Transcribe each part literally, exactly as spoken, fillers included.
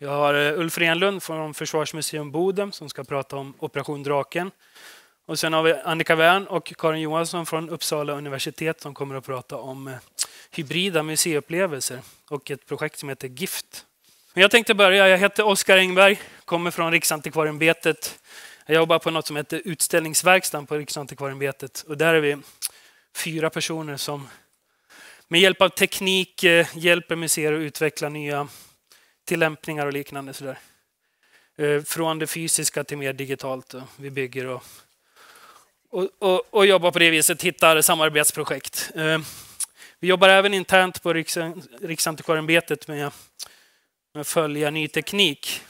Jag har Ulf Renlund från Försvarsmuseum Boden som ska prata om Operation Draken. Och sen har vi Annika Wern och Karin Johansson från Uppsala universitet som kommer att prata om hybrida museiupplevelser och ett projekt som heter GIFT. Men jag tänkte börja. Jag heter Oskar Engberg, kommer från Riksantikvarieämbetet. Jag jobbar på något som heter utställningsverkstan på Riksantikvarieämbetet. Och där är vi fyra personer som med hjälp av teknik hjälper museer att utveckla nya tillämpningar och liknande. Sådär. Från det fysiska till mer digitalt. Vi bygger och, och, och, och jobbar på det viset, hittar samarbetsprojekt. Vi jobbar även internt på Riksantikvarieämbetet med att följa ny teknik.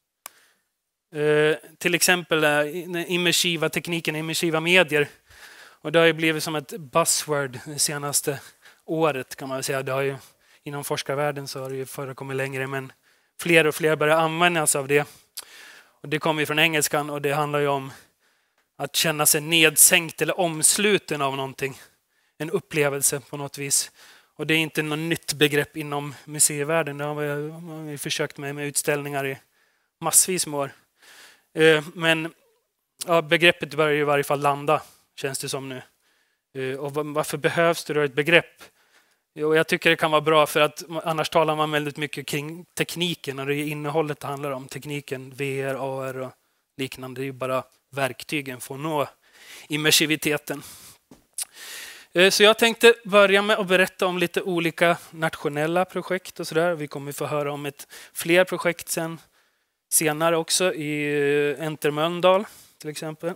Till exempel den immersiva tekniken, immersiva medier. Och det har ju blivit som ett buzzword det senaste året kan man säga. Det har ju, inom forskarvärlden så har det ju förekommit längre, men fler och fler börjar använda sig av det. Och det kommer ju från engelskan och det handlar ju om att känna sig nedsänkt eller omsluten av någonting. En upplevelse på något vis. Och det är inte något nytt begrepp inom museivärlden. Det har vi, har vi försökt med med utställningar i massvis med år. Men ja, begreppet börjar i varje fall landa, känns det som nu. Och varför behövs det då ett begrepp? Jo, jag tycker det kan vara bra för att annars talar man väldigt mycket kring tekniken och det är innehållet det handlar om. Tekniken, V R, A R och liknande. Det är ju bara verktygen för att nå immersiviteten. Så jag tänkte börja med att berätta om lite olika nationella projekt och sådär. Vi kommer få höra om ett fler projekt sen, senare också i Enter Mölndal till exempel.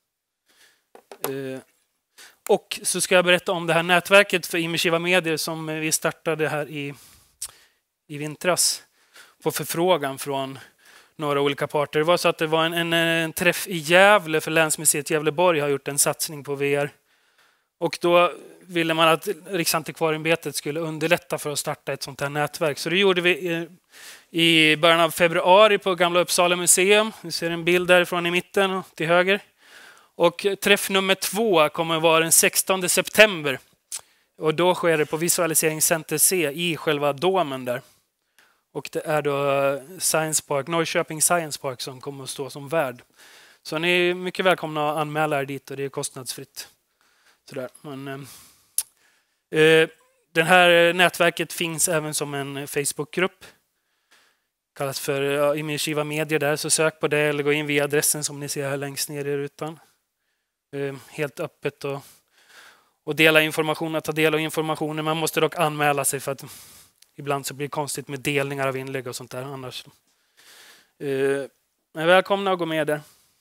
Och så ska jag berätta om det här nätverket för immersiva medier som vi startade här i, i vintras på förfrågan från några olika parter. Det var så att det var en, en, en träff i Gävle för Länsmuseet Gävleborg har gjort en satsning på V R. Och då ville man att Riksantikvarieämbetet skulle underlätta för att starta ett sånt här nätverk. Så det gjorde vi i, i början av februari på Gamla Uppsala museum. Vi ser en bild därifrån i mitten och till höger. Och träff nummer två kommer att vara den sextonde september. Och då sker det på Visualiseringscenter C i själva domen där. Och det är då Science Park, Norrköping Science Park som kommer att stå som värd. Så ni är mycket välkomna att anmäla er dit och det är kostnadsfritt. Sådär. Men, eh, det här nätverket finns även som en Facebookgrupp. Kallas för ja, immersiva medier där. Så sök på det eller gå in via adressen som ni ser här längst ner i rutan. Eh, helt öppet och, och dela information och ta del av informationen. Man måste dock anmäla sig för att ibland så blir det konstigt med delningar av inlägg och sånt där. Annars. Eh, men välkomna att gå med där.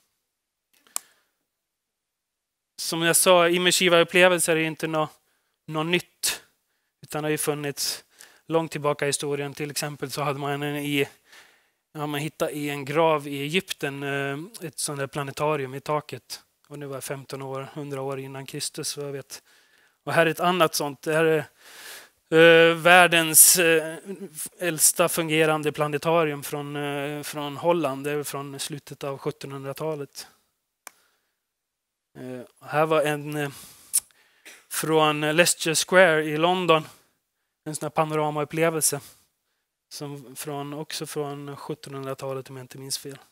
Som jag sa, immersiva upplevelser är inte något, något nytt. Utan det har ju funnits långt tillbaka i historien. Till exempel så hade man en i, ja, man hittade i en grav i Egypten ett sånt där planetarium i taket. Och det var femton år, hundra år innan Kristus. Jag vet. Och här är ett annat sånt. Det här är uh, världens uh, äldsta fungerande planetarium från, uh, från Holland. Det är från slutet av sjuttonhundratalet. Uh, här var en uh, från Leicester Square i London. En sån här panoramaupplevelse. Som från, också från sjuttonhundratalet om jag inte minns fel.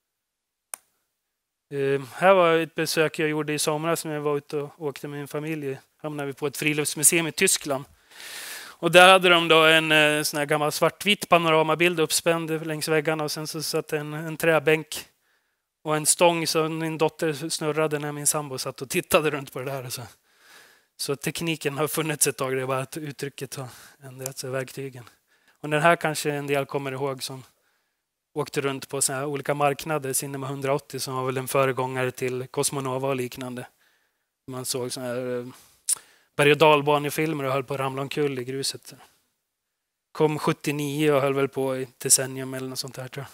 Uh, här var ett besök jag gjorde i somras när jag var ute och åkte med min familj. Hamnade vi på ett friluftsmuseum i Tyskland. Och där hade de då en uh, sån här gammal svartvit panoramabild uppspänd längs väggarna. Och sen så satt en, en träbänk och en stång som min dotter snurrade när min sambo satt och tittade runt på det där. Och så. Så tekniken har funnits ett tag, det är bara att uttrycket har ändrats i verktygen. Och den här kanske en del kommer ihåg som åkte runt på såna här olika marknader, Cinema hundraåttio som var väl en föregångare till Cosmonova och liknande. Man såg såna här berg- och dalbanefilmer och höll på att ramla omkull i gruset. Kom sjuttionio och höll väl på i decennium eller något sånt här tror jag.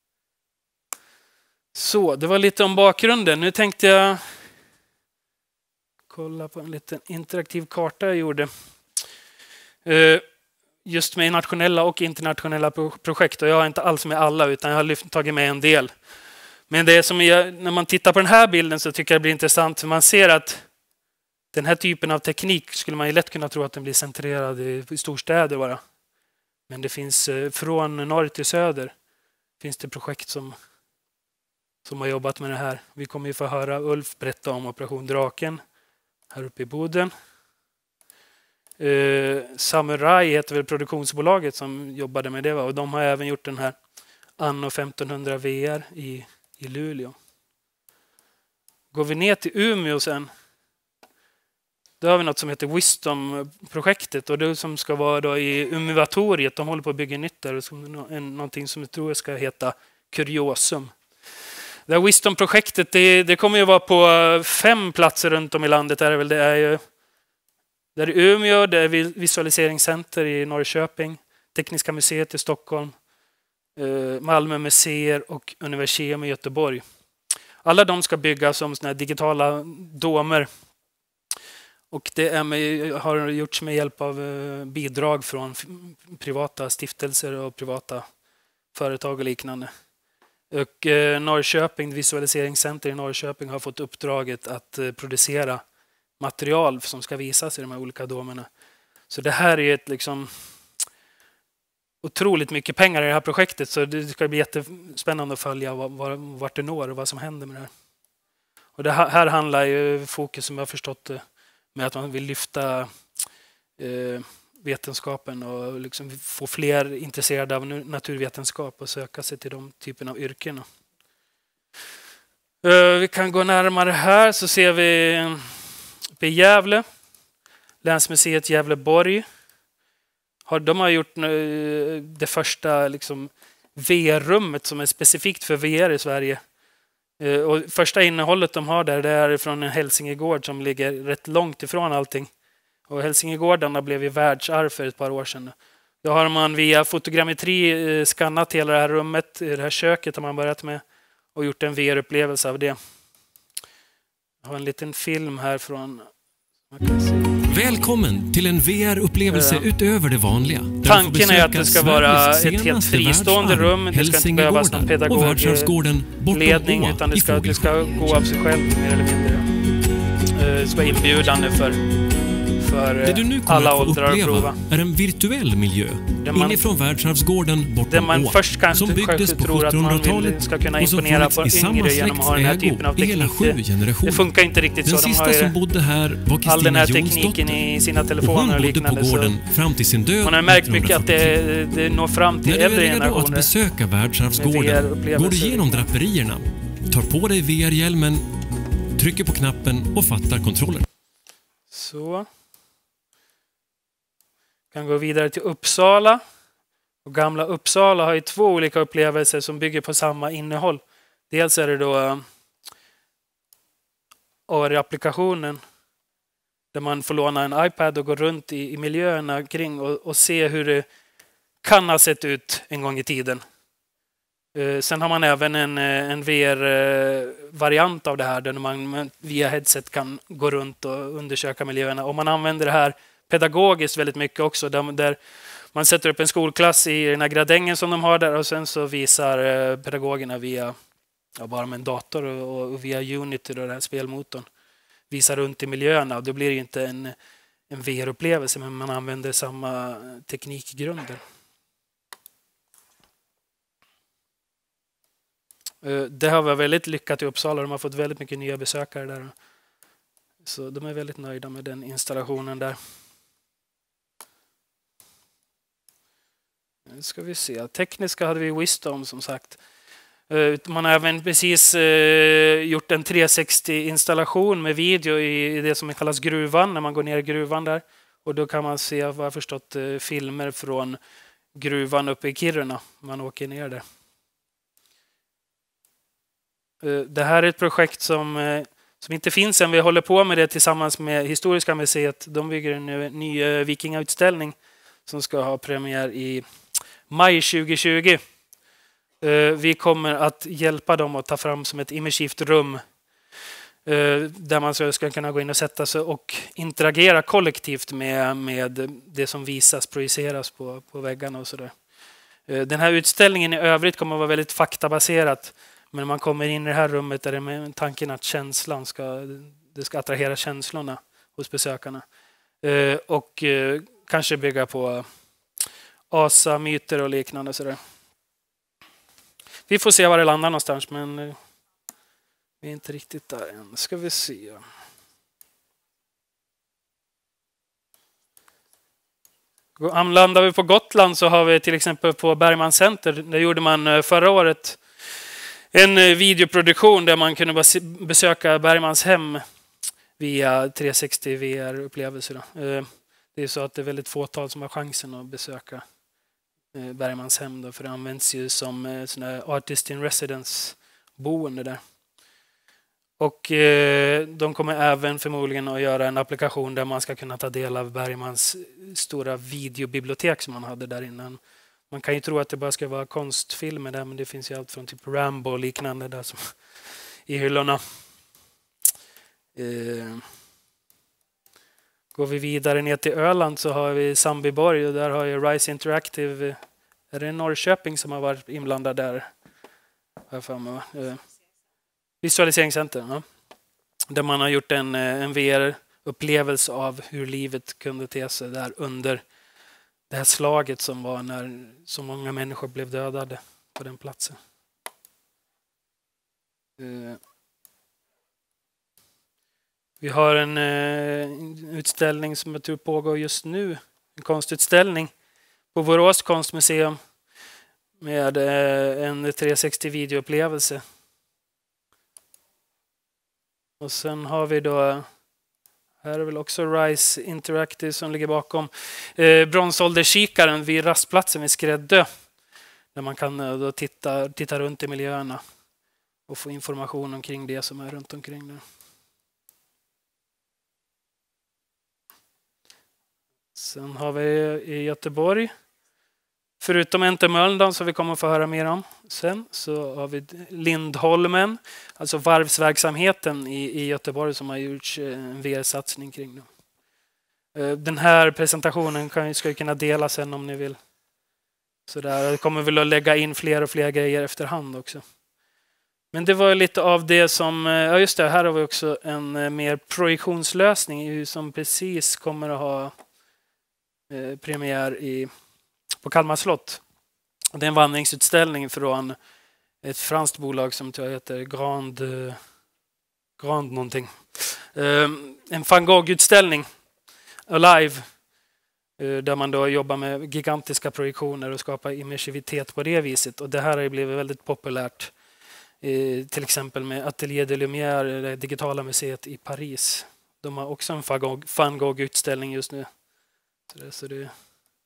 Så, det var lite om bakgrunden. Nu tänkte jag kolla på en liten interaktiv karta jag gjorde. Just med nationella och internationella projekt. Och jag har inte alls med alla utan jag har tagit med en del. Men det som jag, när man tittar på den här bilden så tycker jag det blir intressant. För man ser att den här typen av teknik skulle man ju lätt kunna tro att den blir centrerad i storstäder bara. Men det finns från norr till söder finns det projekt som, som har jobbat med det här. Vi kommer ju få höra Ulf berätta om Operation Draken här uppe i Boden. Eh, Samurai heter väl produktionsbolaget som jobbade med det, va? Och de har även gjort den här Anno femtonhundra V R i, i Luleå. Går vi ner till Umeå sen, då har vi något som heter Wisdom-projektet, och det som ska vara då i Umevatoriet. De håller på att bygga nytt där, som någonting som jag tror ska heta Kuriosum. Det här Wisdom-projektet, det, det kommer ju vara på fem platser runt om i landet. Är det, väl. Det är ju det är Umeå, det är Visualiseringscenter i Norrköping, Tekniska museet i Stockholm, Malmö museer och Universium i Göteborg. Alla de ska byggas som såna här digitala domer. Och det är med, har gjorts med hjälp av bidrag från privata stiftelser och privata företag och liknande. Och Norrköping, Visualiseringscenter i Norrköping har fått uppdraget att producera material som ska visas i de här olika domerna. Så det här är ett liksom otroligt mycket pengar i det här projektet, så det ska bli jättespännande att följa vart det når och vad som händer med det här. Och det här handlar ju fokus, som jag har förstått det, med att man vill lyfta eh, vetenskapen och liksom få fler intresserade av naturvetenskap och söka sig till de typen av yrken. Eh, vi kan gå närmare här, så ser vi uppe i Gävle, Länsmuseet Gävleborg. Har, de har gjort eh, det första liksom, V R-rummet som är specifikt för V R i Sverige. Och första innehållet de har där, det är från en Hälsingegård som ligger rätt långt ifrån allting. Och Hälsingegårdarna blev ju världsarv för ett par år sedan. Då har man via fotogrammetri skannat hela det här rummet, det här köket har man börjat med, och gjort en V R-upplevelse av det. Jag har en liten film här från... Välkommen till en V R-upplevelse uh, utöver det vanliga. Tanken är att det ska vara ett helt fristående rum. Det ska inte behövas någon pedagogledning, utan det ska, det ska gå av sig själv mer eller mindre. Det ska vara inbjudande för, för det du nu alla åldrar att prova. Är en virtuell miljö man, inifrån världsarvsgården bortom man år, först kanske som byggdes på tror att man vill, ska kunna imponera på yngre genom att ha den här typen av teknik. Det, det funkar inte riktigt den så. De har som bodde här var all den här tekniken i sina telefoner och liknande. Och gården fram till sin död. Man har märkt mycket att det, det når fram till äldre generationer. När du är att besöka världsarvsgården går du igenom draperierna, tar på dig V R-hjälmen, trycker på knappen och fattar kontrollen. Så. Kan gå vidare till Uppsala. Och gamla Uppsala har ju två olika upplevelser som bygger på samma innehåll. Dels är det då A R-applikationen där man får låna en iPad och gå runt i, i miljöerna kring och, och se hur det kan ha sett ut en gång i tiden. Uh, sen har man även en, en V R-variant av det här där man via headset kan gå runt och undersöka miljöerna. Och man använder det här pedagogiskt väldigt mycket också, där, där man sätter upp en skolklass i den här gradängen som de har där, och sen så visar eh, pedagogerna via ja, bara med en dator och, och via Unity, då, den här spelmotorn, visar runt i miljöerna, och då blir det inte en, en V R-upplevelse, men man använder samma teknikgrunder. Eh, det har varit väldigt lyckat i Uppsala, de har fått väldigt mycket nya besökare där, så de är väldigt nöjda med den installationen där. Nu ska vi se. Tekniska hade vi Wisdom som sagt. Man har även precis gjort en trehundrasextio-installation med video i det som kallas gruvan, när man går ner i gruvan där. Och då kan man se, vad jag förstått, filmer från gruvan uppe i Kiruna. Man åker ner där. Det här är ett projekt som, som inte finns än. Vi håller på med det tillsammans med Historiska museet. De bygger en ny vikingautställning som ska ha premiär i maj tjugohundratjugo. Vi kommer att hjälpa dem att ta fram som ett immersivt rum där man ska kunna gå in och sätta sig och interagera kollektivt med, med det som visas, projiceras på, på väggarna och sådär. Den här utställningen i övrigt kommer att vara väldigt faktabaserat, men man kommer in i det här rummet där det är med tanken att känslan ska, det ska attrahera känslorna hos besökarna. Och kanske bygga på asa, myter och liknande. Sådär. vi får se var det landar någonstans, men eh, vi är inte riktigt där än. Ska vi se. Landar vi på Gotland så har vi till exempel på Bergman Center. Där gjorde man förra året en videoproduktion där man kunde besöka Bergmans hem via trehundrasextio V R-upplevelser. Det är så att det är väldigt fåtal som har chansen att besöka Bergmans hem då, för det används ju som sån här artist in residence boende där. Och eh, de kommer även förmodligen att göra en applikation där man ska kunna ta del av Bergmans stora videobibliotek som man hade där innan. Man kan ju tro att det bara ska vara konstfilmer där, men det finns ju allt från typ Rambo och liknande där som i hyllorna. Eh, går vi vidare ner till Öland så har vi Sandbyborg, och där har ju Rise Interactive, är det Norrköping som har varit inblandad där? För mig, eh, Visualiseringscenter, ja. Där man har gjort en, en V R-upplevelse av hur livet kunde te sig där under det här slaget som var när så många människor blev dödade på den platsen. Uh. Vi har en uh, utställning som jag tror pågår just nu, en konstutställning på Borås konstmuseum med uh, en trehundrasextio videoupplevelse. Och sen har vi då, här är väl också Rise Interactive som ligger bakom, eh, bronsålderskikaren vid rastplatsen vid Skräddö. Där man kan eh, då titta, titta runt i miljöerna och få information omkring det som är runt omkring där. Sen har vi i Göteborg, förutom Enter Mölndal som vi kommer att få höra mer om sen, så har vi Lindholmen, alltså varvsverksamheten i, i Göteborg som har gjort en V R-satsning kring det. Den här presentationen kan, ska ju kunna dela sen om ni vill. Så där, det kommer väl att lägga in fler och fler grejer efterhand också. Men det var lite av det som, ja just det, här har vi också en mer projektionslösning som precis kommer att ha eh, premiär i på Kalmar slott. Det är en vandringsutställning från ett franskt bolag som tror jag heter Grand, Grand någonting. En Van Gogh-utställning, Alive, där man då jobbar med gigantiska projektioner och skapar immersivitet på det viset. Och det här har blivit väldigt populärt, till exempel med Atelier de Lumière, det digitala museet i Paris. De har också en Van Gogh-utställning just nu. Så det, så det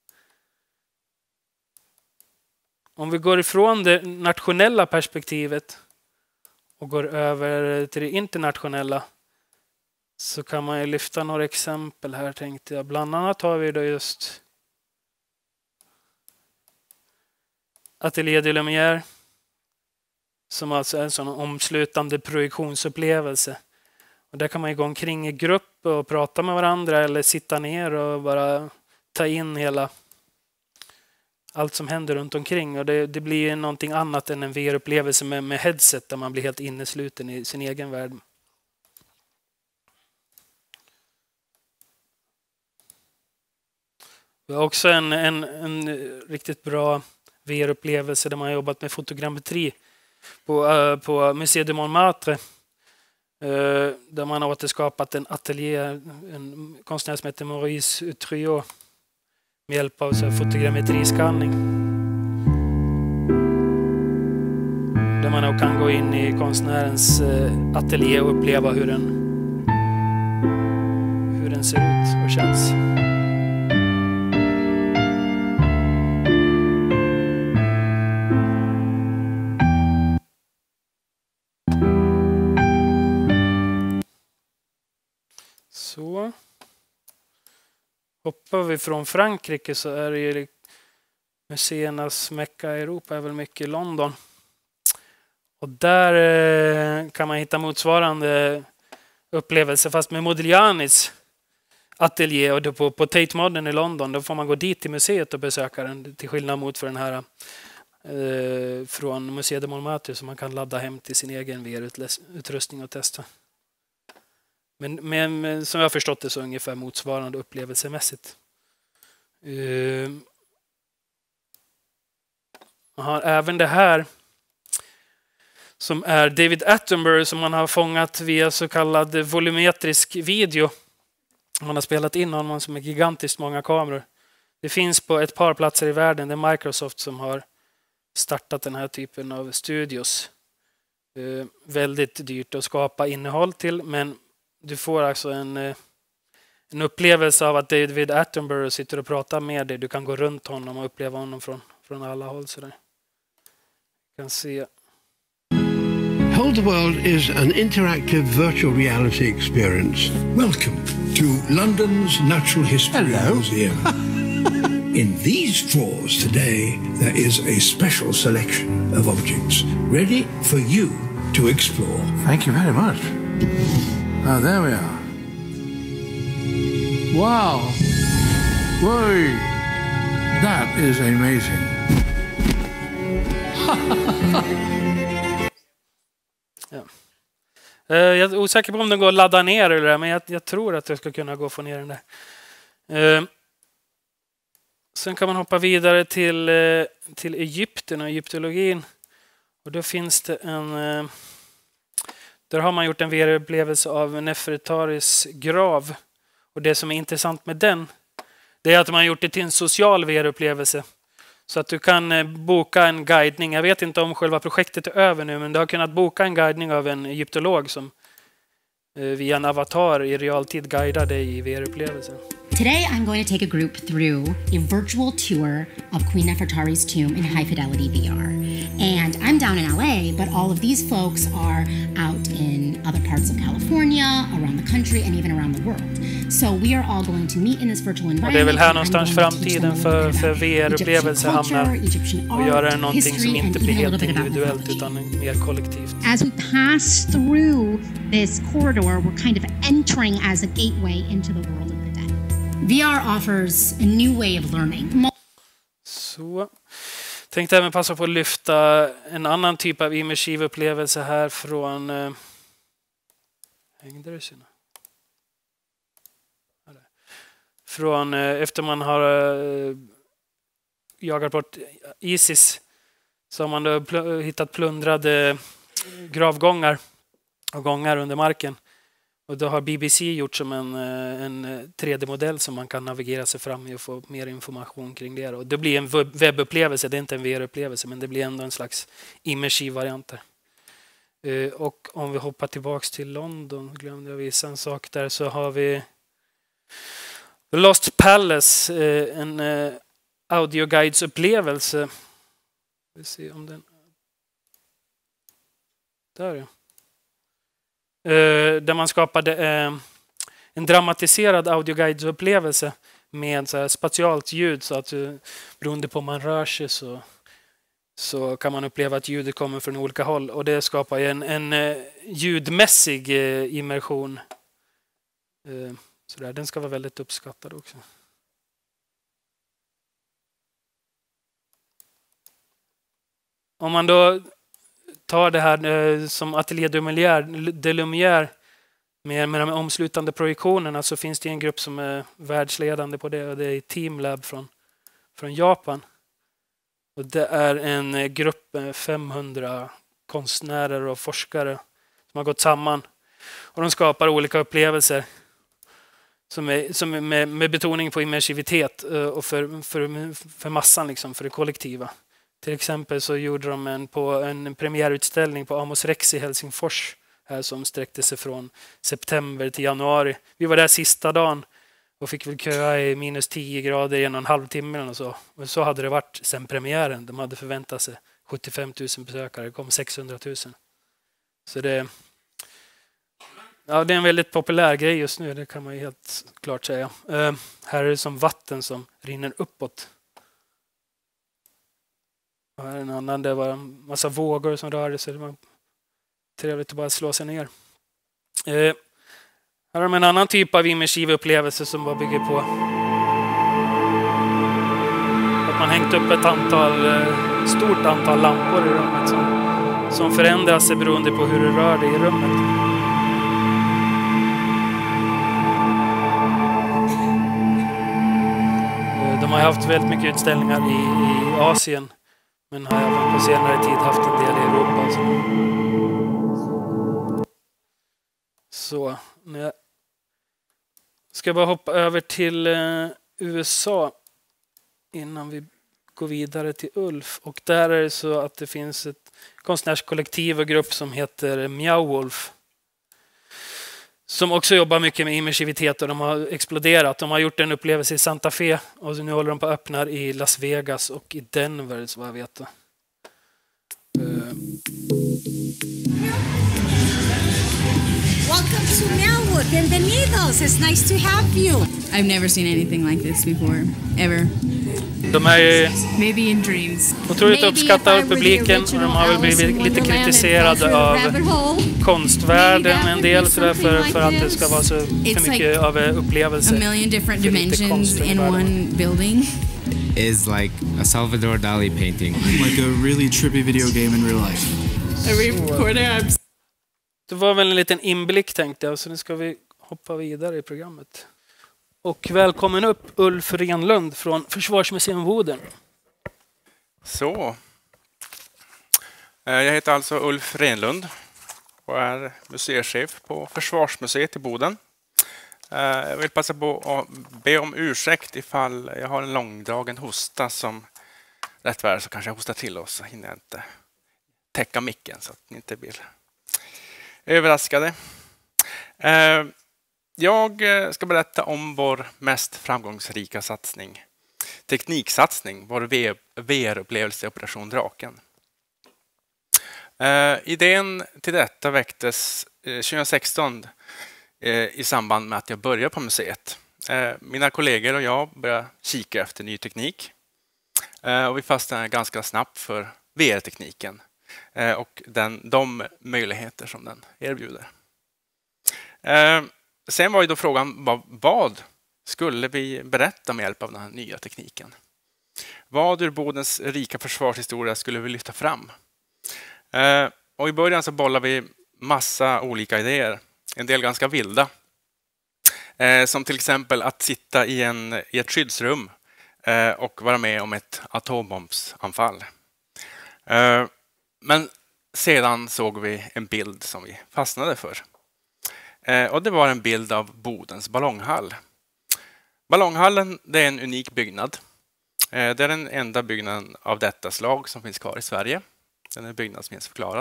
Om vi går ifrån det nationella perspektivet och går över till det internationella så kan man ju lyfta några exempel här, tänkte jag. Bland annat har vi då just Atelier de Lumière som alltså är en sån omslutande projektionsupplevelse. Och där kan man ju gå omkring i grupp och prata med varandra eller sitta ner och bara ta in hela allt som händer runt omkring, och det, det blir någonting annat än en V R-upplevelse med, med headset där man blir helt innesluten i sin egen värld. Vi har också en, en, en riktigt bra V R-upplevelse där man har jobbat med fotogrammetri på, uh, på Musée de Montmartre. Uh, där man har återskapat en ateljé, en konstnär som heter Maurice Utrio, med hjälp av fotogrammetriskanning. Där man kan gå in i konstnärens ateljé och uppleva hur den, hur den ser ut och känns. Så. Hoppar vi från Frankrike så är det ju museernas mecka i Europa är väl mycket i London. Och där kan man hitta motsvarande upplevelse fast med Modiglianis ateljé, och på, på Tate Modern i London. Då får man gå dit till museet och besöka den, till skillnad mot för den här eh, från Musée de Montmartre som man kan ladda hem till sin egen V R-utrustning och testa. Men, men, men som jag har förstått det så ungefär motsvarande upplevelsemässigt. Uh, man har även det här som är David Attenborough, som man har fångat via så kallad volumetrisk video. Man har spelat in honom som är gigantiskt många kameror. Det finns på ett par platser i världen. Det är Microsoft som har startat den här typen av studios. Eh, väldigt dyrt att skapa innehåll till, men du får alltså en, eh, en upplevelse av att David Attenborough sitter och pratar med dig. Du kan gå runt honom och uppleva honom från, från alla håll. Så där. Du kan se. Hold the World is an interactive virtual reality experience. Welcome to London's Natural History Hello. Museum. In these drawers today, there is a special selection of objects ready for you to explore. Thank you very much. Ah, there we are. Wow. Whoa. That is amazing. Ja. Jag är osäker på om den går att ladda ner eller det, men jag, jag tror att jag ska kunna gå och få ner den där. Sen kan man hoppa vidare till, till Egypten och egyptologin. Och då finns det en... Där har man gjort en V R-upplevelse av Nefertaris grav. Och det som är intressant med den, det är att man har gjort det till en social V R-upplevelse. Så att du kan boka en guidning. Jag vet inte om själva projektet är över nu, men du har kunnat boka en guidning av en egyptolog som via en avatar i realtid guidar dig i V R-upplevelsen. Today I'm going to take a group through a virtual tour of Queen Nefertari's tomb in high fidelity V R. And I'm down in L A, but all of these folks are out in other parts of California, around the country, and even around the world. So we are all going to meet in this virtual environment. Och det är väl här någonstans framtiden för, för V R-upplevelser hamnar och göra någonting som inte blir helt individuellt utan mer kollektivt. As we pass through this corridor, we're kind of entering as a gateway into the world of the dead. V R offers a new way of learning. Så. Tänkte även passa på att lyfta en annan typ av immersiv upplevelse här från... Eh, hängde det sina? Från eh, efter man har eh, jagat bort Isis så har man då pl- hittat plundrade gravgångar och gångar under marken. Och då har B B C gjort som en, en tre D-modell som man kan navigera sig fram i och få mer information kring det. Och det blir en webbupplevelse, det är inte en V R-upplevelse, men det blir ändå en slags immersiv variant där. Och om vi hoppar tillbaks till London, glömde jag visa en sak där, så har vi The Lost Palace, en audioguides-upplevelse. Vi ser om den... Där ja. Där man skapade en dramatiserad audioguides-upplevelse med så här spatialt ljud, så att beroende på om man rör sig så, så kan man uppleva att ljudet kommer från olika håll. Och det skapar en, en ljudmässig immersion. Så där, den ska vara väldigt uppskattad också. Om man då tar det här eh, som Atelier de Lumière, de Lumière med, med de omslutande projektionerna, så finns det en grupp som är världsledande på det, och det är Teamlab från, från Japan. Och det är en grupp med femhundra konstnärer och forskare som har gått samman. Och de skapar olika upplevelser som är, som är med, med betoning på immersivitet och för, för, för massan, liksom, för det kollektiva. Till exempel så gjorde de en, på en premiärutställning på Amos Rex i Helsingfors här, som sträckte sig från september till januari. Vi var där sista dagen och fick väl köa i minus tio grader i en och en halv timme och så. Och så hade det varit sen premiären. De hade förväntat sig sjuttiofem tusen besökare. Det kom sexhundra tusen. Så det, ja, det är en väldigt populär grej just nu, det kan man ju helt klart säga. Uh, här är det som vatten som rinner uppåt. Och här är en annan, det var en massa vågor som rörde sig. Det var trevligt att bara slå sig ner. Eh, här har de en annan typ av immersiv upplevelse som bara bygger på att man hängt upp ett antal, eh, stort antal lampor i rummet som, som förändras sig beroende på hur du rör dig i rummet. De har haft väldigt mycket utställningar i, i Asien Men har även på senare tid haft en del i Europa. Alltså. Så, nu jag ska bara hoppa över till eh, U S A innan vi går vidare till Ulf. Och där är det så att det finns ett konstnärskollektiv och grupp som heter Meowwolf. Som också jobbar mycket med immersivitet och de har exploderat. De har gjort en upplevelse i Santa Fe och nu håller de på att öppna i Las Vegas och i Denver, så vad jag vet. Uh. Welcome to Meowwood. Bienvenidos. It's nice to have you. I've never seen anything like this before, ever. De är Maybe in dreams. otroligt uppskattade av publiken och de har väl blivit lite kritiserade av konstvärlden en del sådär för, för att det ska vara så för mycket av upplevelser. A million different dimensions in one building. Is like a Salvador Dali painting. Like a really trippy video game in real life. A recorder. Det var väl en liten inblick tänkte jag, så nu ska vi hoppa vidare i programmet. Och välkommen upp Ulf Renlund från Försvarsmuseum Boden. Så. Jag heter alltså Ulf Renlund och är museichef på Försvarsmuseet i Boden. Jag vill passa på att be om ursäkt ifall jag har en långdragen hosta som rätt värre så kanske jag hostar till oss så hinner jag inte täcka micken så att ni inte blir överraskade. Jag ska berätta om vår mest framgångsrika satsning. Tekniksatsning, vår V R-upplevelse Operation Draken. Idén till detta väcktes tjugohundrasexton i samband med att jag började på museet. Mina kollegor och jag började kika efter ny teknik. Och vi fastnade ganska snabbt för V R-tekniken och den, de möjligheter som den erbjuder. Sen var ju då frågan, vad, vad skulle vi berätta med hjälp av den här nya tekniken? Vad ur Bodens rika försvarshistoria skulle vi lyfta fram? Och i början så bollade vi massa olika idéer, en del ganska vilda. Som till exempel att sitta i, en, i ett skyddsrum och vara med om ett atombombsanfall. Men sedan såg vi en bild som vi fastnade för. Och det var en bild av Bodens ballonghall. Ballonghallen det är en unik byggnad. Det är den enda byggnaden av detta slag som finns kvar i Sverige. Den är byggnadsminnesförklarad.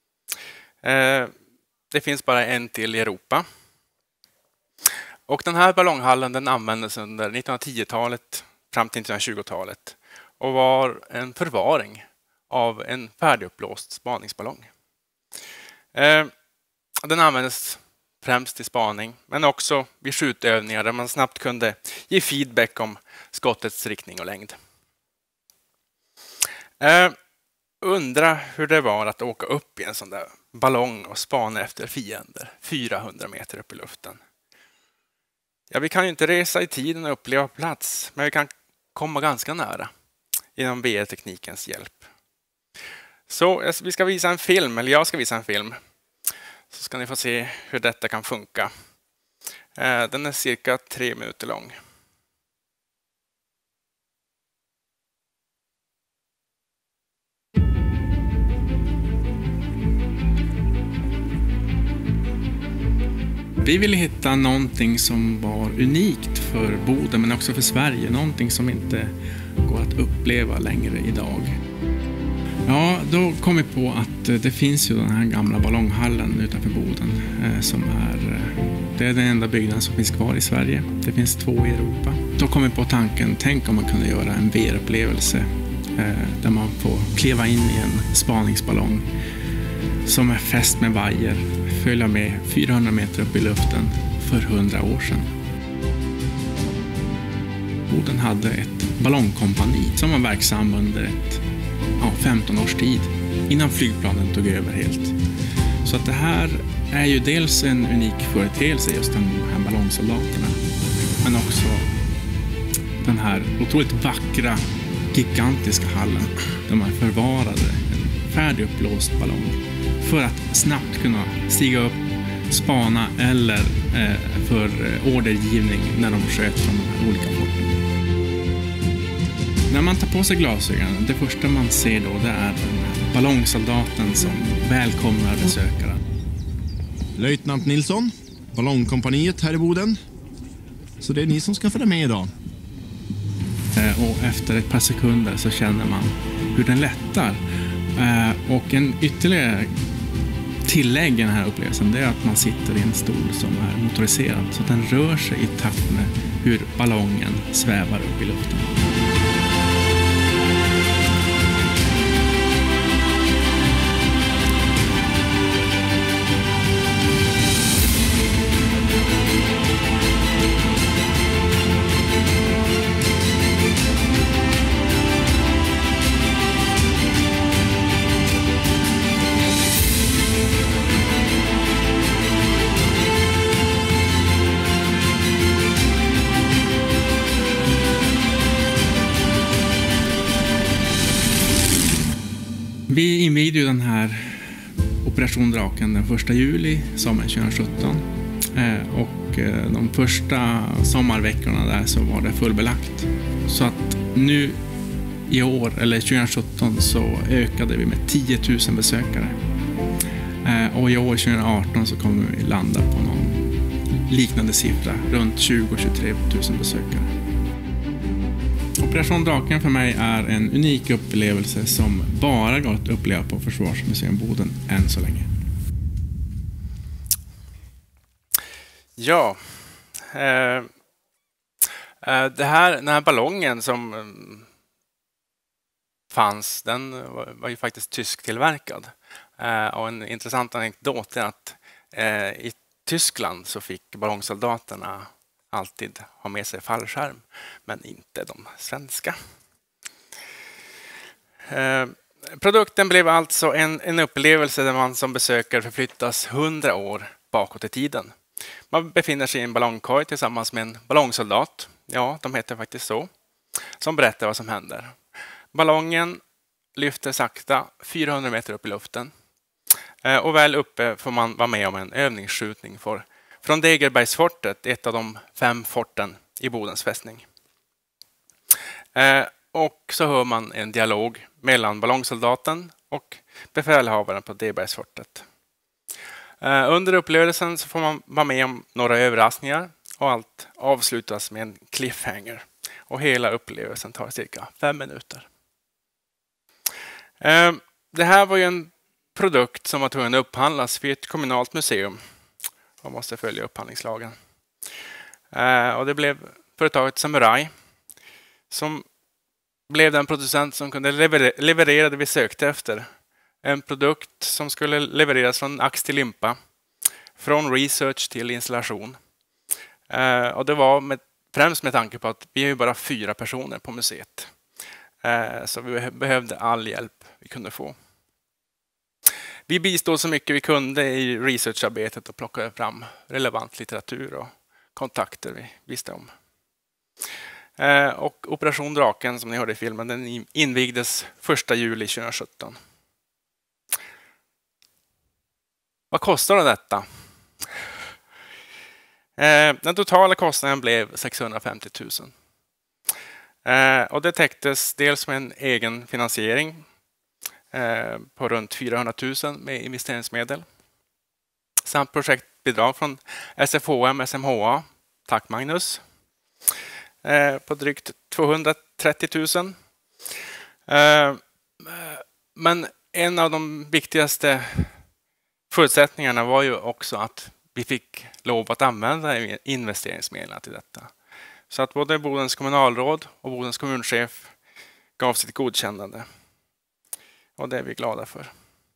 Det finns bara en till i Europa. Och den här ballonghallen den användes under nittonhundratiotalet fram till nittonhundratjugotalet och var en förvaring av en färdigupplåst spaningsballong. Den användes främst till spaning, men också vid skjutövningar där man snabbt kunde ge feedback om skottets riktning och längd. Eh, undra hur det var att åka upp i en sån där ballong och spana efter fiender fyrahundra meter upp i luften. Ja, vi kan ju inte resa i tiden och uppleva plats, men vi kan komma ganska nära genom V R-teknikens hjälp. Så vi ska visa en film, eller jag ska visa en film. Så ska ni få se hur detta kan funka. Den är cirka tre minuter lång. Vi ville hitta någonting som var unikt för Boden men också för Sverige. Någonting som inte går att uppleva längre idag. Ja, då kom vi på att det finns ju den här gamla ballonghallen utanför Boden eh, som är, det är den enda byggnaden som finns kvar i Sverige. Det finns två i Europa. Då kom vi på tanken, tänk om man kunde göra en V R-upplevelse eh, där man får kliva in i en spaningsballong som är fäst med vajer, följa med fyrahundra meter upp i luften för hundra år sedan. Boden hade ett ballongkompani som var verksam under ett ja, femton års tid innan flygplanen tog över helt. Så att det här är ju dels en unik företeelse, just de här ballongsoldaterna, men också den här otroligt vackra, gigantiska hallen där man förvarade en färdiguppblåst ballong för att snabbt kunna stiga upp, spana eller eh, för ordergivning när de sköt från de här olika forten. När man tar på sig glasögonen, det första man ser då det är den ballongsoldaten som välkomnar besökaren. Löjtnant Nilsson, ballongkompaniet här i Boden. Så det är ni som ska följa med idag. Och efter ett par sekunder så känner man hur den lättar. Och en ytterligare tillägg i den här upplevelsen det är att man sitter i en stol som är motoriserad. Så att den rör sig i takt med hur ballongen svävar upp i luften. Vi invigde ju den här Operation Draken den första juli sommaren tjugosjutton eh, och eh, de första sommarveckorna där så var det fullbelagt. Så att nu i år, eller tjugosjutton, så ökade vi med tio tusen besökare. Eh, och i år tjugoarton så kommer vi landa på någon liknande siffra, runt tjugo till tjugotre tusen besökare. Operation Draken för mig är en unik upplevelse som bara går att uppleva på Försvarsmuseum Boden än så länge. Ja, eh, det här, den här ballongen som eh, fanns, den var, var ju faktiskt tysktillverkad. Eh, och en intressant anekdot är att eh, i Tyskland så fick ballongsoldaterna alltid ha med sig fallskärm, men inte de svenska. Eh, produkten blev alltså en, en upplevelse där man som besökare förflyttas hundra år bakåt i tiden. Man befinner sig i en ballongkoj tillsammans med en ballongsoldat, ja, de heter faktiskt så, som berättar vad som händer. Ballongen lyfter sakta fyrahundra meter upp i luften eh, och väl uppe får man vara med om en övningsskjutning för från Degerbergsfortet, ett av de fem forten i Bodens fästning. Eh, och så hör man en dialog mellan ballongsoldaten och befälhavaren på Degerbergsfortet. Eh, under upplevelsen så får man vara med om några överraskningar och allt avslutas med en cliffhanger. Och hela upplevelsen tar cirka fem minuter. Eh, det här var ju en produkt som var tvungen att upphandlas för ett kommunalt museum. Man måste följa upphandlingslagen. Eh, och det blev företaget Samurai som blev den producent som kunde lever leverera det vi sökte efter. En produkt som skulle levereras från ax till limpa, från research till installation. Eh, och det var med, främst med tanke på att vi är ju bara fyra personer på museet. Eh, så vi behövde all hjälp vi kunde få. Vi bistod så mycket vi kunde i researcharbetet och plockade fram relevant litteratur och kontakter vi visste om. Eh, och Operation Draken, som ni hörde i filmen, den invigdes första juli tjugosjutton. Vad kostar då detta? Eh, den totala kostnaden blev sexhundrafemtio tusen. Eh, och det täcktes dels med en egen finansiering på runt fyrahundra tusen med investeringsmedel. Samt projektbidrag från S F H M S M H A, tack Magnus, på drygt tvåhundratrettio tusen. Men en av de viktigaste förutsättningarna var ju också att vi fick lov att använda investeringsmedel till detta. Så att både Bodens kommunalråd och Bodens kommunchef gav sitt godkännande. Och det är vi glada för.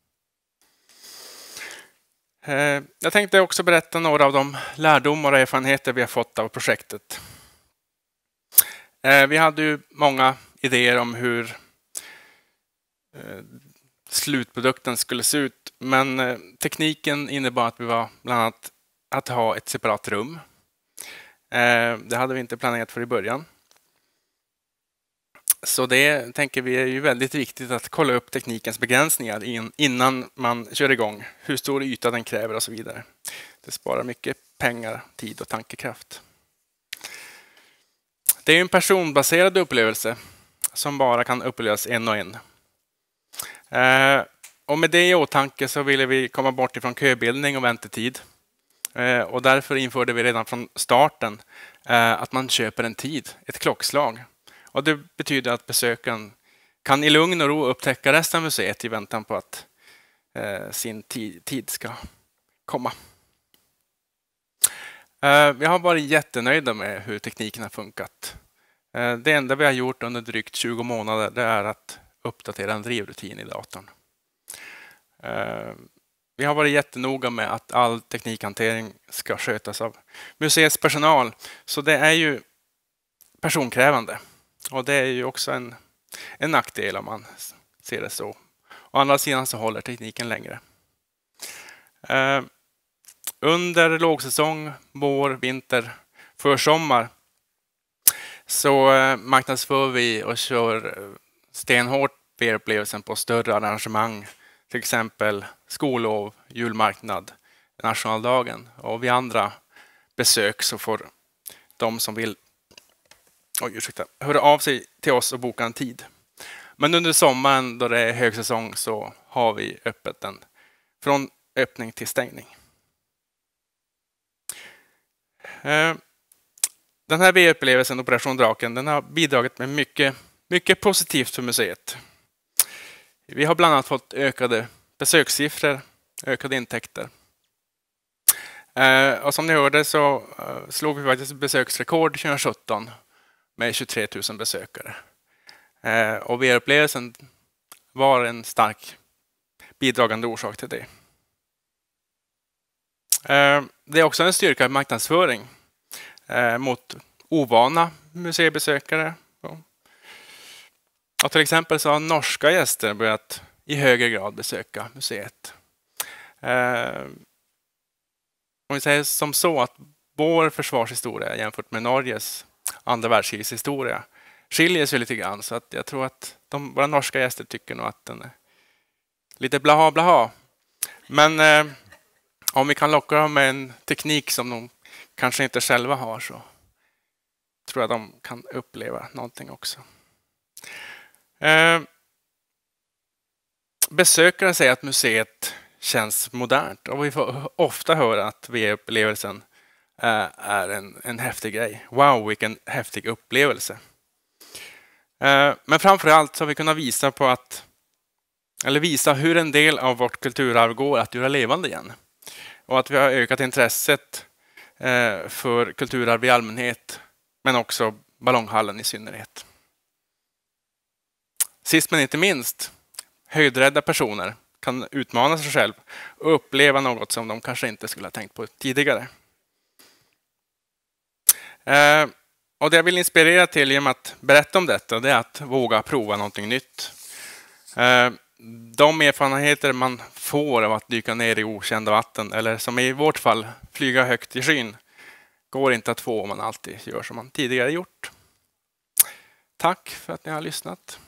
Jag tänkte också berätta några av de lärdomar och erfarenheter vi har fått av projektet. Vi hade ju många idéer om hur slutprodukten skulle se ut. Men tekniken innebar att vi var bland annat att ha ett separat rum. Det hade vi inte planerat för i början. Så det tänker vi är ju väldigt viktigt att kolla upp teknikens begränsningar innan man kör igång. Hur stor yta den kräver och så vidare. Det sparar mycket pengar, tid och tankekraft. Det är en personbaserad upplevelse som bara kan upplevas en och en. Eh, och med det i åtanke så ville vi komma bort ifrån köbildning och väntetid. Eh, och därför införde vi redan från starten eh, att man köper en tid, ett klockslag. Och det betyder att besökaren kan i lugn och ro upptäcka resten av museet i väntan på att eh, sin tid, tid ska komma. Eh, vi har varit jättenöjda med hur tekniken har funkat. Eh, det enda vi har gjort under drygt tjugo månader det är att uppdatera en drivrutin i datorn. Eh, vi har varit jättenoga med att all teknikhantering ska skötas av museets personal. Så det är ju personkrävande. Och det är ju också en, en nackdel om man ser det så. Å andra sidan så håller tekniken längre. Eh, under lågsäsong, vår, vinter, försommar så eh, marknadsför vi och kör stenhårt V R-upplevelsen på större arrangemang. Till exempel skollov, julmarknad, nationaldagen. Och vid andra besök så får de som vill oj, ursäkta, höra av sig till oss och boka en tid. Men under sommaren då det är högsäsong så har vi öppet den från öppning till stängning. Den här V R-upplevelsen, Operation Draken, den har bidragit med mycket, mycket positivt för museet. Vi har bland annat fått ökade besökssiffror, ökade intäkter. Och som ni hörde så slog vi faktiskt besöksrekord tjugohundrasjutton med tjugotre tusen besökare. Och V R-upplevelsen var en stark bidragande orsak till det. Det är också en styrka i marknadsföring mot ovana museibesökare. Och till exempel så har norska gäster börjat i högre grad besöka museet. Om vi säger som så att vår försvarshistoria jämfört med Norges andra världskrigshistoria skiljer sig lite grann. Så att jag tror att de, våra norska gäster tycker nog att den är lite blaha blaha. Men eh, om vi kan locka dem med en teknik som de kanske inte själva har så tror jag de kan uppleva någonting också. Eh, besökare säger att museet känns modernt och vi får ofta höra att V R-upplevelsen eh, är en, en häftig grej. Wow, vilken häftig upplevelse. Eh, men framförallt så har vi kunnat visa på att eller visa hur en del av vårt kulturarv går att göra levande igen. Och att vi har ökat intresset eh, för kulturarv i allmänhet men också ballonghallen i synnerhet. Sist men inte minst, höjdrädda personer kan utmana sig själv och uppleva något som de kanske inte skulle ha tänkt på tidigare. Eh, och det jag vill inspirera till genom att berätta om detta det är att våga prova någonting nytt. Eh, de erfarenheter man får av att dyka ner i okända vatten eller som i vårt fall flyga högt i skyn går inte att få om man alltid gör som man tidigare gjort. Tack för att ni har lyssnat.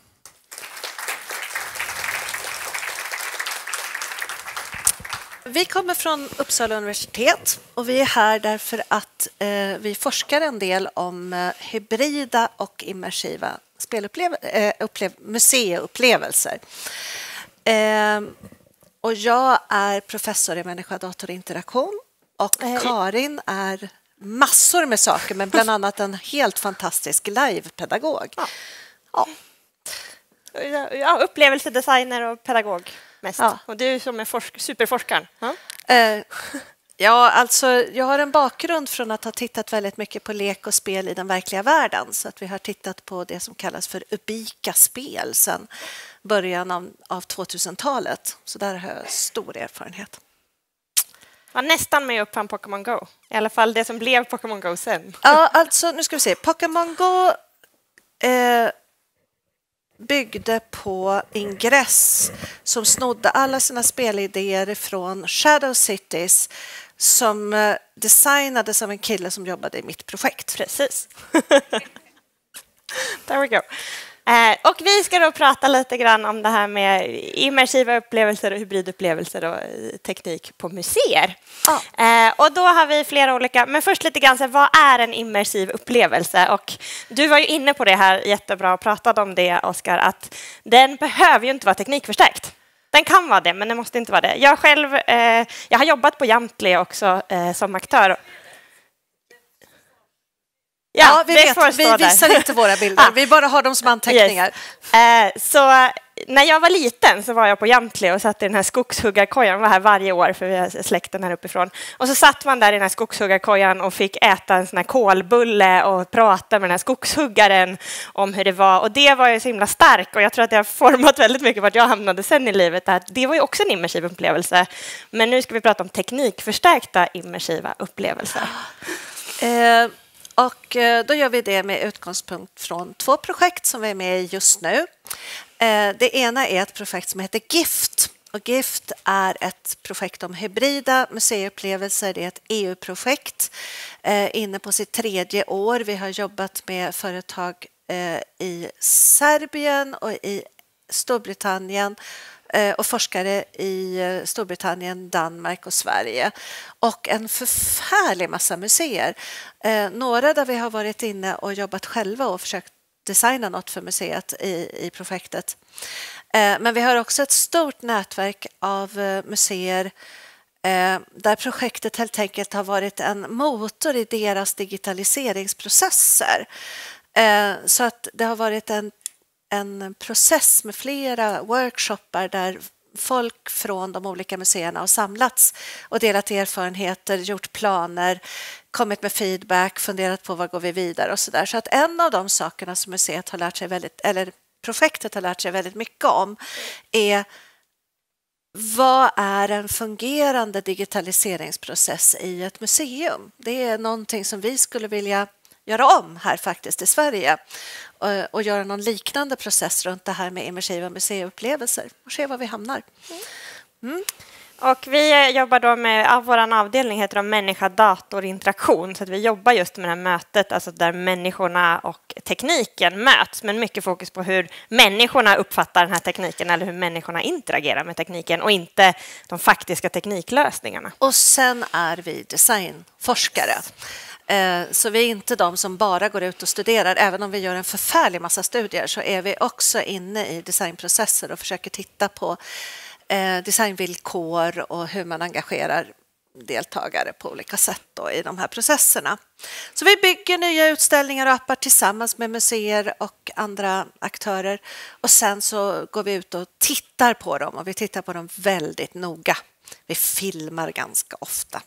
Vi kommer från Uppsala universitet och vi är här därför att eh, vi forskar en del om eh, hybrida och immersiva spelupplev- eh, upplev- museiupplevelser. Eh, och jag är professor i människa-datorinteraktion och eh. Karin är massor med saker men bland annat en helt fantastisk livepedagog. Ja. Ja. Ja, upplevelsedesigner och pedagog mest. Ja. Och du som är forsk- superforskaren. Ja? Eh, ja, alltså jag har en bakgrund från att ha tittat väldigt mycket på lek och spel i den verkliga världen. Så att vi har tittat på det som kallas för ubika spel sedan början av, av tvåtusentalet. Så där har jag stor erfarenhet. Var nästan med upp på Pokémon Go. I alla fall det som blev Pokémon Go sen. Ja, alltså nu ska vi se. Pokémon Go eh, byggde på Ingress som snodde alla sina spelidéer från Shadow Cities som eh, designades av en kille som jobbade i mitt projekt. Precis. There we go. Eh, och vi ska då prata lite grann om det här med immersiva upplevelser och hybridupplevelser och teknik på museer. Ja. Eh, och då har vi flera olika, men först lite grann så vad är en immersiv upplevelse? Och du var ju inne på det här jättebra och pratade om det, Oskar, att den behöver ju inte vara teknikförstärkt. Den kan vara det, men den måste inte vara det. Jag själv, eh, jag har jobbat på Jamtli också eh, som aktör. Ja, ja, vi vet. Vi visar där. Inte våra bilder. Ja. Vi bara har dem som anteckningar. Yes. Eh, så när jag var liten så var jag på Jamtli och satt i den här skogshuggarkojan. Jag var här varje år för vi har släkten här uppifrån. Och så satt man där i den här skogshuggarkojan och fick äta en sån här kolbulle och prata med den här skogshuggaren om hur det var. Och det var ju så himla starkt och jag tror att det har format väldigt mycket vart jag hamnade sen i livet. Att det var ju också en immersiv upplevelse. Men nu ska vi prata om teknikförstärkta immersiva upplevelser. Eh. Och då gör vi det med utgångspunkt från två projekt som vi är med i just nu. Det ena är ett projekt som heter GIFT. Och GIFT är ett projekt om hybrida museiupplevelser. Det är ett E U-projekt inne på sitt tredje år. Vi har jobbat med företag i Serbien och i Storbritannien och forskare i Storbritannien, Danmark och Sverige. Och en förfärlig massa museer. Eh, några där vi har varit inne och jobbat själva och försökt designa något för museet i, i projektet. Eh, men vi har också ett stort nätverk av eh, museer eh, där projektet helt enkelt har varit en motor i deras digitaliseringsprocesser. Eh, så att det har varit en en process med flera workshoppar där folk från de olika museerna har samlats och delat erfarenheter, gjort planer, kommit med feedback, funderat på vad går vi vidare och så där. Så att en av de sakerna som museet har lärt sig väldigt, eller projektet har lärt sig väldigt mycket om är vad är en fungerande digitaliseringsprocess i ett museum? Det är någonting som vi skulle vilja göra om här faktiskt i Sverige och, och göra någon liknande process runt det här med immersiva museiupplevelser och se var vi hamnar. Mm. Och vi jobbar då med, vår avdelning heter människa-dator-interaktion, så att vi jobbar just med det här mötet, alltså där människorna och tekniken möts, men mycket fokus på hur människorna uppfattar den här tekniken eller hur människorna interagerar med tekniken och inte de faktiska tekniklösningarna. Och sen är vi designforskare. Så vi är inte de som bara går ut och studerar. Även om vi gör en förfärlig massa studier så är vi också inne i designprocesser och försöker titta på designvillkor och hur man engagerar deltagare på olika sätt då i de här processerna. Så vi bygger nya utställningar och appar tillsammans med museer och andra aktörer. Och sen så går vi ut och tittar på dem och vi tittar på dem väldigt noga. Vi filmar ganska ofta.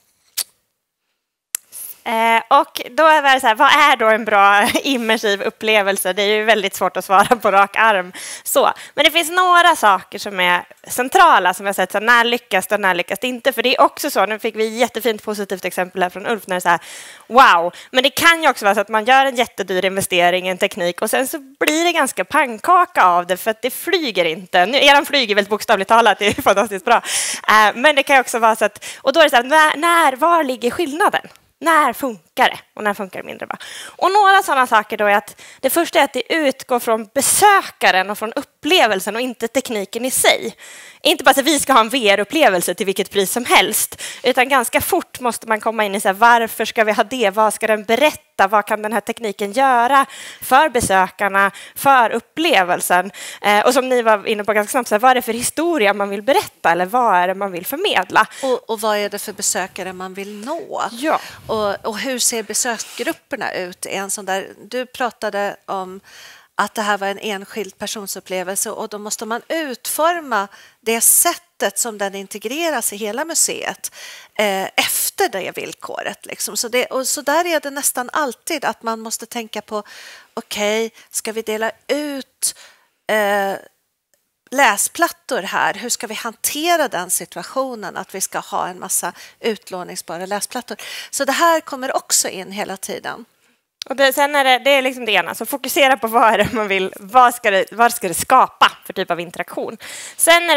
Eh, och då är det så här, vad är då en bra immersiv upplevelse? Det är ju väldigt svårt att svara på rak arm. Så. Men det finns några saker som är centrala som jag sett, så när lyckas det och när lyckas det inte? För det är också så, nu fick vi ett jättefint positivt exempel här från Ulf, när det är så här, wow. Men det kan ju också vara så att man gör en jättedyr investering i en teknik och sen så blir det ganska pannkaka av det för att det flyger inte. Nu, eran flyger väldigt bokstavligt talat, det är fantastiskt bra. Eh, men det kan ju också vara så att, och då är det så här, när, när var ligger skillnaden? När funkar det och när funkar det mindre bra? Och några sådana saker då är att det första är att det utgår från besökaren och från upplevelsen och inte tekniken i sig. Inte bara att vi ska ha en V R-upplevelse till vilket pris som helst, utan ganska fort måste man komma in i så här, varför ska vi ha det? Vad ska den berätta? Vad kan den här tekniken göra för besökarna, för upplevelsen? Eh, och som ni var inne på ganska snabbt, så här, vad är det för historia man vill berätta eller vad är det man vill förmedla? Och, och vad är det för besökare man vill nå? Ja. Och, och hur ser besöksgrupperna ut? En sån där, du pratade om att det här var en enskild personsupplevelse och då måste man utforma det sättet som den integreras i hela museet eh, efter det villkoret. Liksom. Så, det, och så där är det nästan alltid att man måste tänka på, okej, okay, ska vi dela ut eh, läsplattor här? Hur ska vi hantera den situationen att vi ska ha en massa utlåningsbara läsplattor? Så det här kommer också in hela tiden. Och det, sen är det, det är liksom det ena, så fokusera på vad är det man vill, vad ska det, vad ska det skapa för typ av interaktion. Sen är det så att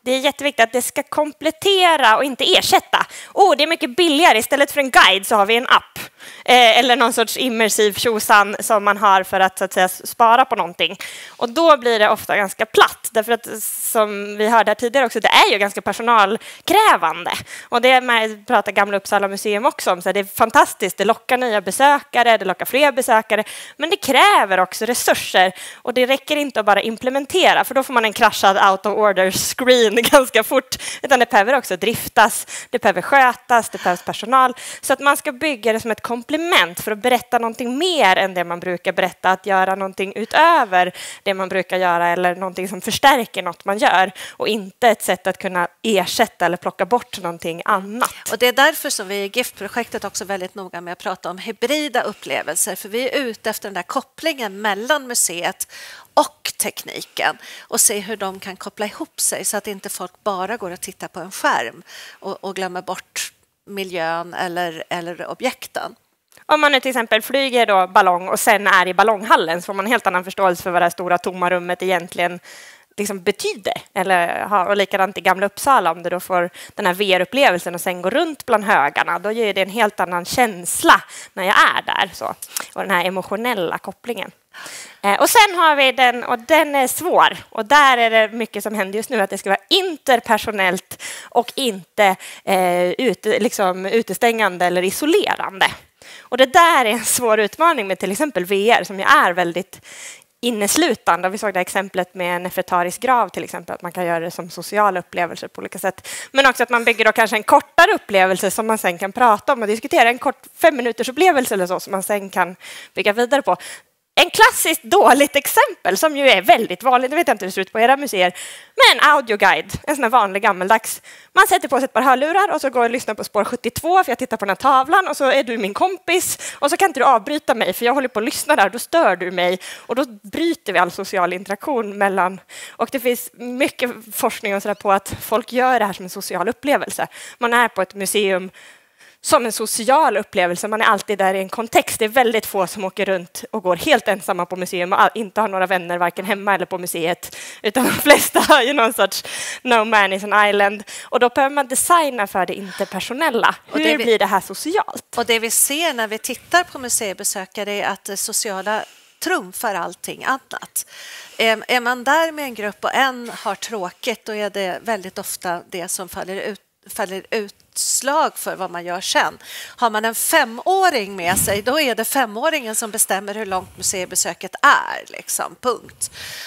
det är jätteviktigt att det ska komplettera och inte ersätta. Oh, det är mycket billigare. Istället för en guide så har vi en app. Eh, eller någon sorts immersiv tjosan som man har för att, så att säga, spara på någonting. Och då blir det ofta ganska platt. Därför att, som vi hörde här tidigare också, det är ju ganska personalkrävande. Och det med, pratar Gamla Uppsala museum också om. Så det är fantastiskt, det lockar nya besökare, det lockar fler besökare. Men det kräver också resurser. Och det räcker inte att bara implementera. För då får man en kraschad out of order screen ganska fort. Utan det behöver också driftas, det behöver skötas, det behövs personal. Så att man ska bygga det som ett komplement för att berätta någonting mer än det man brukar berätta. Att göra någonting utöver det man brukar göra eller någonting som förstärker något man gör. Och inte ett sätt att kunna ersätta eller plocka bort någonting annat. Och det är därför som vi i GIFT-projektet också väldigt noga med att prata om hybrida upplevelser. För vi är ute efter den där kopplingen mellan museet och tekniken och se hur de kan koppla ihop sig så att inte folk bara går och tittar på en skärm och, och glömmer bort miljön eller, eller objekten. Om man nu till exempel flyger då ballong och sen är i ballonghallen så får man en helt annan förståelse för vad det här stora tomma rummet egentligen liksom betyder. Eller, och likadant i Gamla Uppsala, om du då får den här V R-upplevelsen och sen går runt bland högarna, då ger det en helt annan känsla när jag är där. Så. Och den här emotionella kopplingen. Eh, och sen har vi den, och den är svår. Och där är det mycket som händer just nu, att det ska vara interpersonellt och inte eh, ute, liksom, utestängande eller isolerande. Och det där är en svår utmaning med till exempel V R som ju är väldigt inneslutande. Vi såg det exemplet med Nefertaris grav till exempel, att man kan göra det som sociala upplevelser på olika sätt. Men också att man bygger då kanske en kortare upplevelse som man sen kan prata om och diskutera. En kort fem minuters upplevelse eller så som man sen kan bygga vidare på. En klassiskt dåligt exempel som ju är väldigt vanligt, jag vet inte hur det ser ut på era museer, men en audioguide, en sån här vanlig gammeldags. Man sätter på sig ett par hörlurar och så går och lyssnar på spår sjuttiotvå för jag tittar på den här tavlan och så är du min kompis och så kan inte du avbryta mig för jag håller på att lyssna där, då stör du mig och då bryter vi all social interaktion mellan. Och det finns mycket forskning och så där på att folk gör det här som en social upplevelse. Man är på ett museum som en social upplevelse. Man är alltid där i en kontext. Det är väldigt få som åker runt och går helt ensamma på museum och inte har några vänner varken hemma eller på museet. Utan de flesta har ju någon sorts no man is an island. Och då behöver man designa för det interpersonella. Hur och det vi, blir det här socialt? Och det vi ser när vi tittar på museibesökare är att det sociala trumfar allting annat. Är, är man där med en grupp och en har tråkigt, då är det väldigt ofta det som faller ut faller utslag för vad man gör sen. Har man en femåring med sig, då är det femåringen som bestämmer hur långt museibesöket är. Liksom, punkt.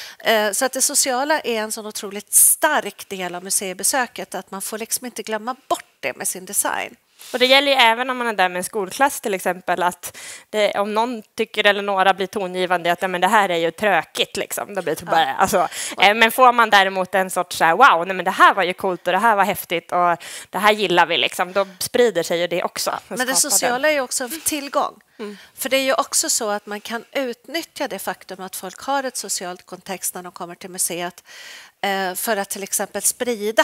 Så att det sociala är en så otroligt stark del av museibesöket att man får liksom inte glömma bort det med sin design. Och det gäller ju även om man är där med en skolklass till exempel, att det, om någon tycker eller några blir tongivande att ja, men det här är ju tråkigt liksom. Det blir bara, ja. alltså, eh, men får man däremot en sorts så här, wow, nej, men det här var ju coolt och det här var häftigt och det här gillar vi liksom, då sprider sig ju det också. Ja, men det sociala den. är ju också en tillgång. Mm. För det är ju också så att man kan utnyttja det faktum att folk har ett socialt kontext när de kommer till museet eh, för att till exempel sprida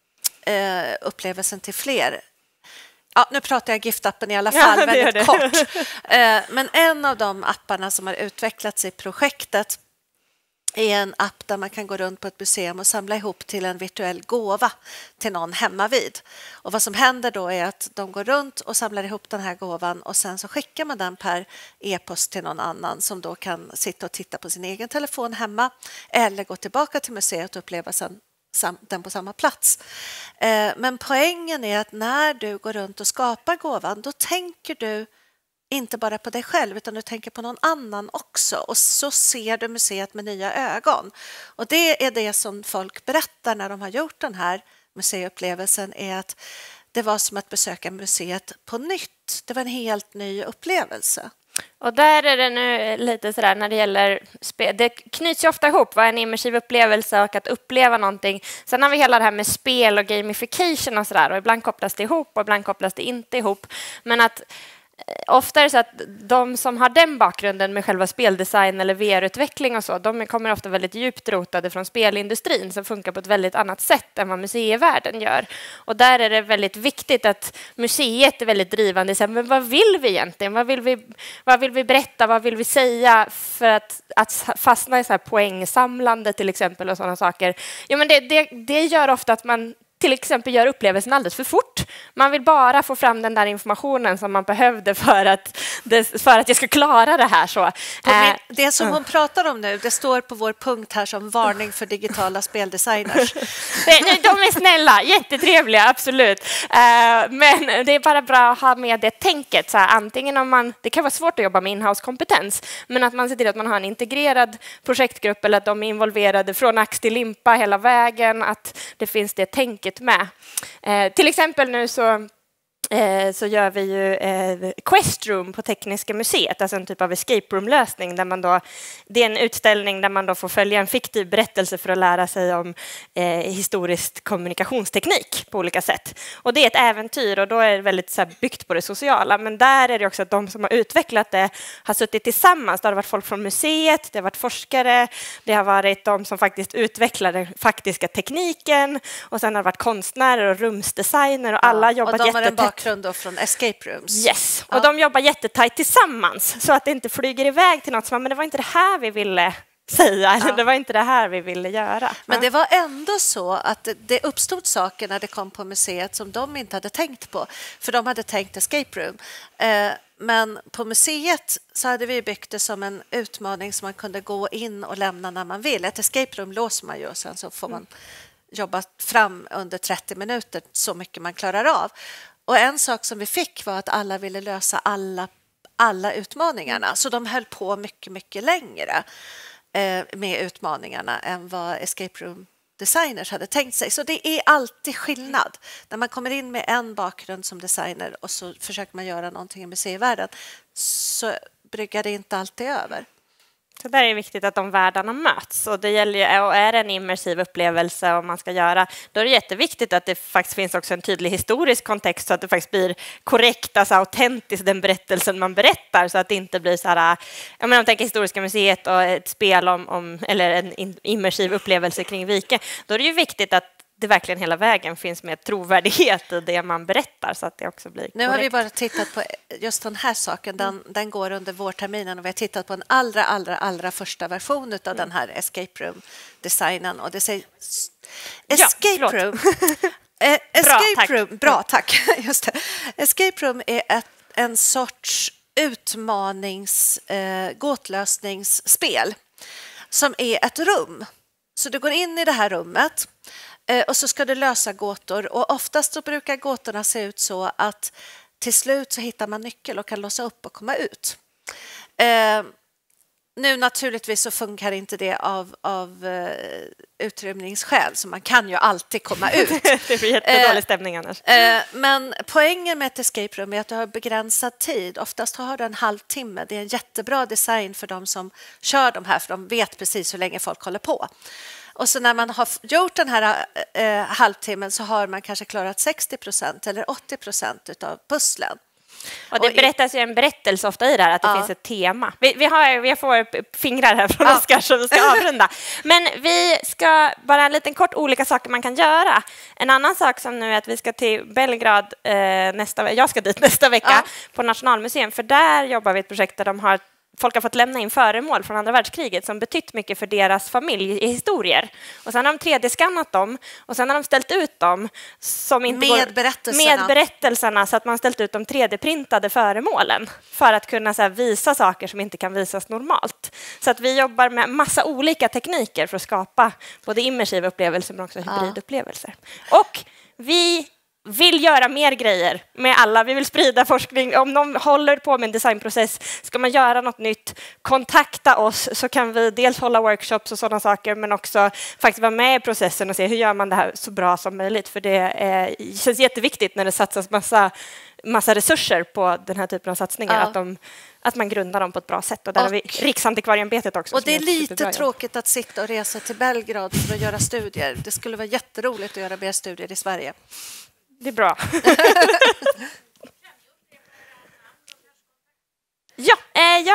eh, upplevelsen till fler. Ja, nu pratar jag GIFT-appen i alla fall, ja, väldigt det. kort. Men en av de apparna som har utvecklats i projektet är en app där man kan gå runt på ett museum och samla ihop till en virtuell gåva till någon hemma vid. Och vad som händer då är att de går runt och samlar ihop den här gåvan och sen så skickar man den per e-post till någon annan som då kan sitta och titta på sin egen telefon hemma eller gå tillbaka till museet och uppleva sen den på samma plats. Men poängen är att när du går runt och skapar gåvan, då tänker du inte bara på dig själv utan du tänker på någon annan också och så ser du museet med nya ögon. Och det är det som folk berättar när de har gjort den här museiupplevelsen, är att det var som att besöka museet på nytt. Det var en helt ny upplevelse. Och där är det nu lite sådär när det gäller spel. Det knyts ju ofta ihop, vad är en immersiv upplevelse och att uppleva någonting. Sen har vi hela det här med spel och gamification och sådär. Och ibland kopplas det ihop och ibland kopplas det inte ihop. Men att ofta är det så att de som har den bakgrunden med själva speldesign eller V R-utveckling och så, de kommer ofta väldigt djupt rotade från spelindustrin som funkar på ett väldigt annat sätt än vad museivärlden gör. Och där är det väldigt viktigt att museet är väldigt drivande. Så, men vad vill vi egentligen? Vad vill vi, vad vill vi berätta? Vad vill vi säga för att, att fastna i så här poängsamlande till exempel och sådana saker? Jo, men det, det, det gör ofta att man till exempel gör upplevelsen alldeles för fort. Man vill bara få fram den där informationen som man behövde för att, det, för att jag ska klara det här. Så. Min, det som hon pratar om nu, det står på vår punkt här som varning för digitala speldesigners. De är snälla, jättetrevliga, absolut. Men det är bara bra att ha med det tänket. Så här, antingen om man, det kan vara svårt att jobba med inhouse-kompetens, men att man ser till att man har en integrerad projektgrupp eller att de är involverade från ax till limpa hela vägen, att det finns det tänket med. Eh, till exempel nu så, eh, så gör vi ju eh, Quest Room på Tekniska museet, alltså en typ av escape room-lösning där man då, det är en utställning där man då får följa en fiktiv berättelse för att lära sig om eh, historisk kommunikationsteknik på olika sätt. Och det är ett äventyr och då är det väldigt så här, byggt på det sociala, men där är det också att de som har utvecklat det har suttit tillsammans. Det har varit folk från museet, det har varit forskare, det har varit de som faktiskt utvecklar den faktiska tekniken och sen har det varit konstnärer och rumsdesigner och alla ja, jobbat jättetätt. Och de har en bakgrund då från escape rooms. Yes, och ja. de jobbar jättetajt tillsammans så att det inte flyger iväg till något som, men det var inte det här vi ville säga, eller ja. det var inte det här vi ville göra. Men det var ändå så att det uppstod saker när det kom på museet som de inte hade tänkt på, för de hade tänkt escape room. Men på museet så hade vi byggt det som en utmaning som man kunde gå in och lämna när man vill. Ett escape room låser man ju och sen så får man jobba fram under trettio minuter så mycket man klarar av. Och en sak som vi fick var att alla ville lösa alla, alla utmaningarna, så de höll på mycket, mycket längre med utmaningarna än vad escape room designers hade tänkt sig. Så det är alltid skillnad. När man kommer in med en bakgrund som designer och så försöker man göra någonting i museivärlden, så bryggar det inte alltid över. Så där är det viktigt att de världarna möts. Och det gäller ju, och är det en immersiv upplevelse om man ska göra, då är det jätteviktigt att det faktiskt finns också en tydlig historisk kontext så att det faktiskt blir korrekt, alltså autentiskt den berättelsen man berättar, så att det inte blir så här, jag menar, om man tänker Historiska museet och ett spel om, om eller en immersiv upplevelse kring Vike, då är det ju viktigt att det verkligen hela vägen finns med trovärdighet i det man berättar så att det också blir korrekt. Nu har vi bara tittat på just den här saken. Den, mm. den går under vårterminen och vi har tittat på en allra, allra, allra första version av mm. den här escape room-designen. Och det säger escape ja, room. eh, escape bra, room. Bra, tack. Just det. Escape room är ett, en sorts utmanings, eh, gåtlösningsspel som är ett rum. Så du går in i det här rummet och så ska du lösa gåtor, och oftast så brukar gåtorna se ut så att till slut så hittar man nyckel och kan låsa upp och komma ut. Eh, nu naturligtvis så funkar inte det av, av uh, utrymningsskäl, så man kan ju alltid komma ut. Det blir jättedålig stämning annars. Eh, men poängen med ett escape room är att du har begränsad tid. Oftast har du en halvtimme. Det är en jättebra design för de som kör de här, för de vet precis hur länge folk håller på. Och så när man har gjort den här eh, halvtimmen så har man kanske klarat sextio procent eller åttio procent av pusslen. Och det berättas ju en berättelse ofta i det här, att det ja. finns ett tema. Vi, vi, har, vi får fingrar här från ja. Oskar så vi ska avrunda. Men vi ska bara en liten kort olika saker man kan göra. En annan sak som nu är att vi ska till Belgrad eh, nästa, jag ska dit nästa vecka ja. på Nationalmuseum, för där jobbar vi ett projekt där de har folk har fått lämna in föremål från andra världskriget som betytt mycket för deras familj i historier. Och sen har de tre D-skannat dem och sen har de ställt ut dem som inte med, går, berättelserna. med berättelserna, så att man ställt ut de tre D-printade föremålen för att kunna så här, visa saker som inte kan visas normalt. Så att vi jobbar med massa olika tekniker för att skapa både immersiva upplevelser men också hybridupplevelser. Ja. Och vi vill göra mer grejer med alla. Vi vill sprida forskning. Om någon håller på med en designprocess, ska man göra något nytt, kontakta oss, så kan vi dels hålla workshops och sådana saker, men också faktiskt vara med i processen och se hur gör man det här så bra som möjligt. För det är, känns jätteviktigt när det satsas massa, massa resurser på den här typen av satsningar, ja. att, de, att man grundar dem på ett bra sätt. Och där och, har vi Riksantikvarieämbetet också. Och det är lite tråkigt att sitta och resa till Belgrad för att göra studier. Det skulle vara jätteroligt att göra mer studier i Sverige. Det är bra.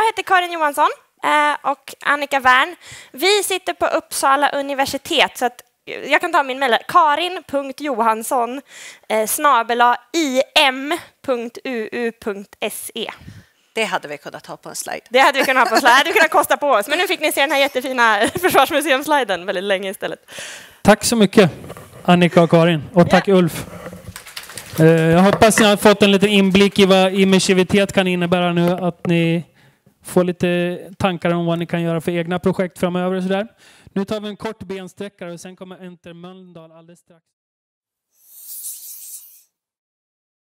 heter Karin Johansson och Annika Wern. Vi sitter på Uppsala universitet, så att jag kan ta min mejl. karin punkt johansson snabel-a i m punkt u u punkt se. Det hade vi kunnat ha på en slide. Det hade vi kunnat ha på en slide. Det hade kunnat kosta på oss. Men nu fick ni se den här jättefina Försvarsmuseum-sliden väldigt länge istället. Tack så mycket, Annika och Karin. Och tack, ja. Ulf. Jag hoppas ni har fått en liten inblick i vad immersivitet kan innebära nu. Att ni får lite tankar om vad ni kan göra för egna projekt framöver och sådär. Nu tar vi en kort bensträckare och sen kommer Enter Mölndal alldeles strax.